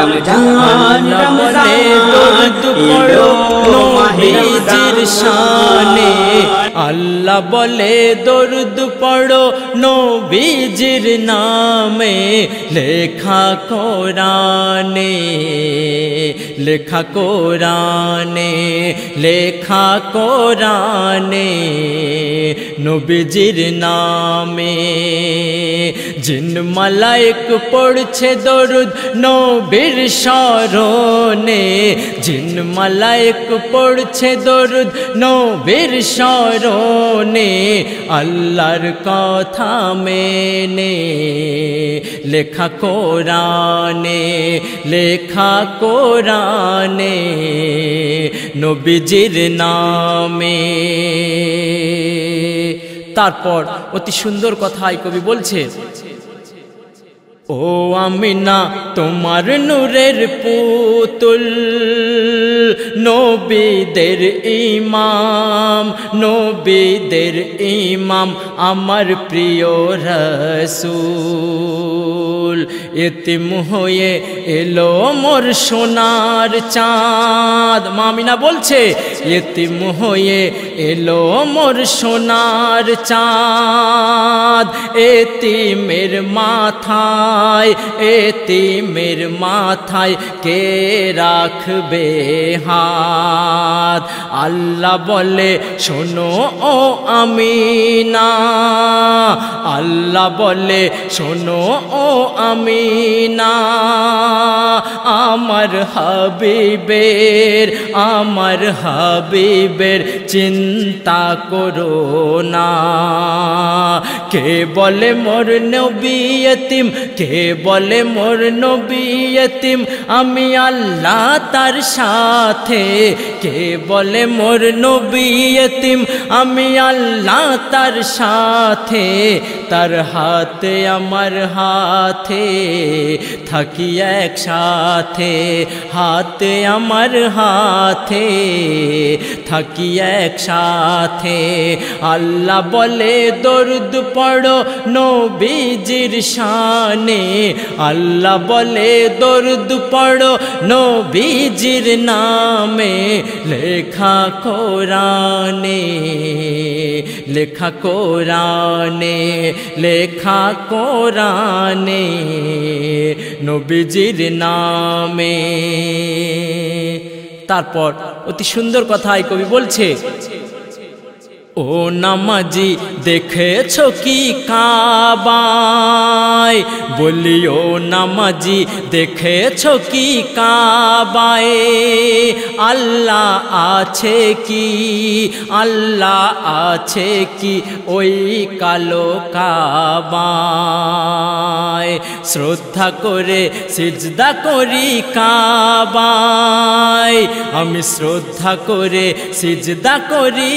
রমজান বলে দরুদ পড়ো নবীজির শানে আল্লাহ বলে দরুদ পড়ো নবীজির নামে লেখা কোরআনে লেখা কোরআনে লেখা কোরআনে নবীজির নামে জিন মালায়েক পড়ছে দরুদ নবীর শরণে জিন মালায়েক পড়ছে দরুদ নবীর শরণে আল্লাহর কথা মেনে লেখা কোরআনে লেখা কোরআনে নবীজির নামে। তারপর অতি সুন্দর কথাই কবি বলছে, ও আমিনা তোমার নূরের পুতুল নবীদের ইমাম নবীদের ইমাম আমার প্রিয় রাসূল এতিম হয়ে এলো মোর সোনার চাঁদ। মা আমিনা বলছে এতিম হয়ে এলো মোর সোনার চাঁদ এতিমের মাথায় এতিমের মাথায় কে রাখবে হাত। আল্লাহ বলে শোনো ও আমিনা আল্লাহ বলে শোনো ও আমিনা আমার হাবিবের চিন্তা করো না। কে বলে মোর নবী এতিম কে বলে মোর নবী এতিম আমি আল্লাহ তার সাথে কে বলে মোর নবী এতিম আমি আল্লাহ তার সাথে তার হাতে আমার হাতে থাকি একসাথে হাতে আমার হাতে থাকি একসাথে। আল্লাহ বলে দরুদ পড়ো নবীজির শানে আল্লাহ বলে দরুদ পড়ো নবীজির নামে লেখা কোরআনে লেখা কোরআনে লেখা কোরআনে নবীজির নামে। তারপর অতি সুন্দর কথাই কবি বলছে, ও নামাজি দেখেছো কি কাবায় বলি ও নামাজি দেখেছো কি কাবায় আল্লাহ আছে কি আল্লাহ আছে কি ওই কালো কাবায় শ্রদ্ধা করে সিজদা করি কাবায় আমি শ্রদ্ধা করে সিজদা করি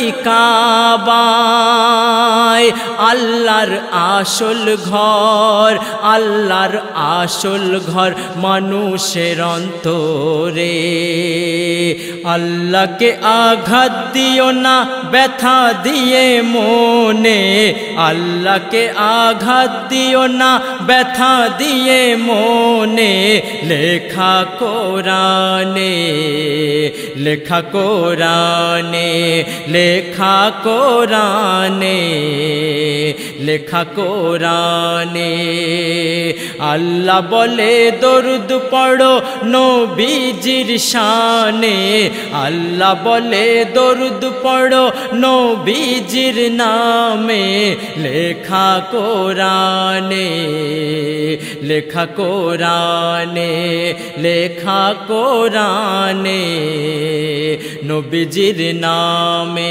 কাবায় আল্লাহর আসল ঘর আল্লাহর আসল ঘর মানুষের অন্তরে। আল্লাহকে আঘাত দিও না ব্যথা দিয়ে মনে আল্লাহকে আঘাত দিও না ব্যথা দিয়ে মনে লেখা কোরআনে লেখা কোরআনে লেখা কোরআনে লেখা কোরআনে। আল্লাহ বলে দরুদ পড়ো নবীজির শানে আল্লাহ বলে দরুদ পড়ো নবীজির নামে লেখা কোরআনে লেখা কোরআনে লেখা কোরআনে নবীজির নামে।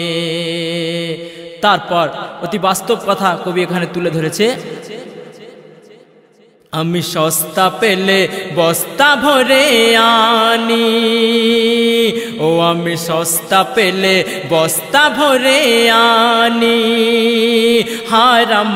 তারপর অতি বাস্তব কথা কবি এখানে তুলে ধরেছে, আমি সস্তা পেলে বস্তা ভরে আনি ও আমি সস্তা পেলে বস্তা ভরে আনি হারাম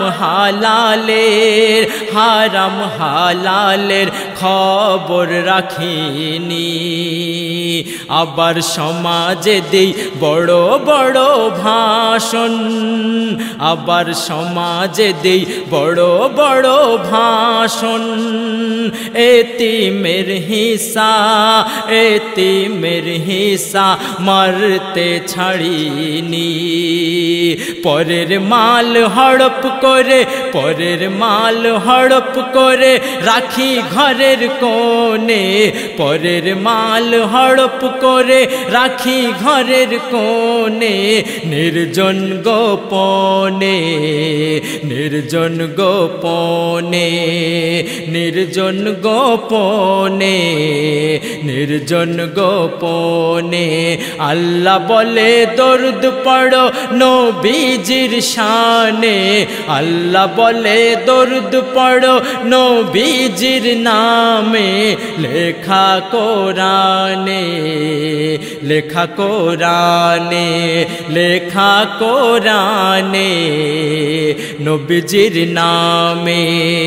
হালালের খবর রাখিনি আবার সমাজে দেই বড় বড় ভাষণ আবার সমাজে দেই বড় বড় ভাষণ এতিমের হিসা, এতিমের হিসা মারতে ছাড়িনি। পরের মাল হড়প করে, পরের মাল হড়প করে রাখি ঘরের কোণে, পরের মাল হড়প করে রাখি ঘরের কোণে। নির্জন গোপনে, নির্জন গোপনে, নির্জন গোপনে, নির্জন গোপনে। আল্লাহ বলে দরুদ পড়ো নবীজির শানে, আল্লাহ বলে দরুদ পড়ো নবীজির নামে। লেখা কোরআনে, লেখা কোরআনে, লেখা কোরআনে নবীজির নামে।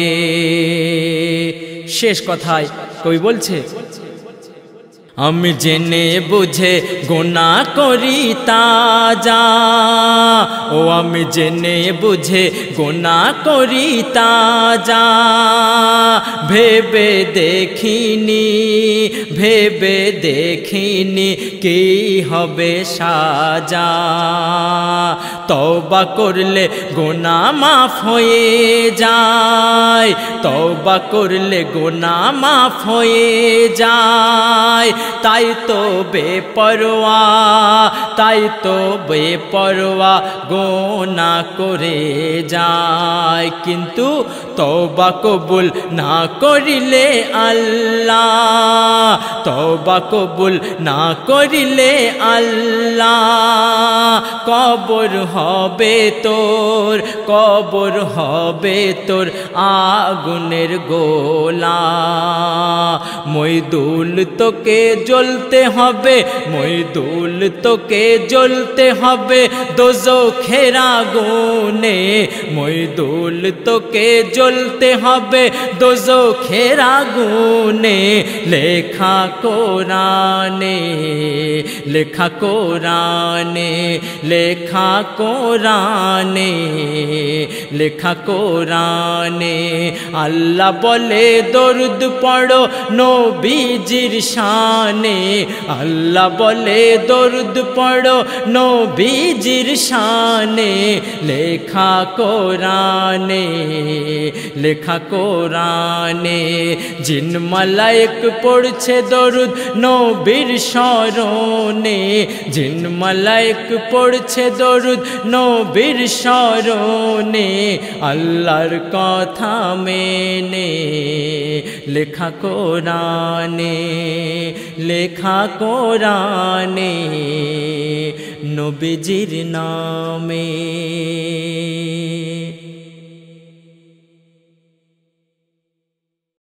শেষ কথায় কবি বলছে, আমি জেনে বুঝে গুনাহ করি তাজা, ও আমি জেনে বুঝে গুনাহ করি তাজা। ভেবে দেখিনি, ভেবে দেখিনি কি হবে সাজা। তওবা করলে গুনাহ মাফ হয়ে যায়, তওবা করলে গুনাহ মাফ হয়ে যায়। তাই তো বেপরোয়া, তাই তো বেপরোয়া গুনাহ করে যায়। কিন্তু তওবা কবুল না করিলে আল্লাহ, তওবা কবুল না করিলে আল্লাহ কবর হবে তোর, কবর হবে তোর আগুনের গোলা। মইদুল তোকে জ্বলতে হবে, মইদুল তোকে জ্বলতে হবে দোজখের আগুনে, মইদুল তোকে জ্বলতে হবে দোজখের আগুনে। লেখা কোরআনে, লেখা কোরআনে, লেখা কোরআনে, লেখা কোরআনে। আল্লাহ বলে দরুদ পড়ো নবীজির শানে, আল্লাহ বলে দরুদ পড়ো নবীজির শানে। লেখা কোরআনে, লেখা কোরআনে। জিন মালায়েক পড়ছে দরুদ নবীর স্মরণে, জিন মালায়েক পড়ছে দরুদ নবীর স্মরণে। আল্লাহর কথা মেনে লেখা কোরআনে, লেখা কোরআনে নবীজির নামে।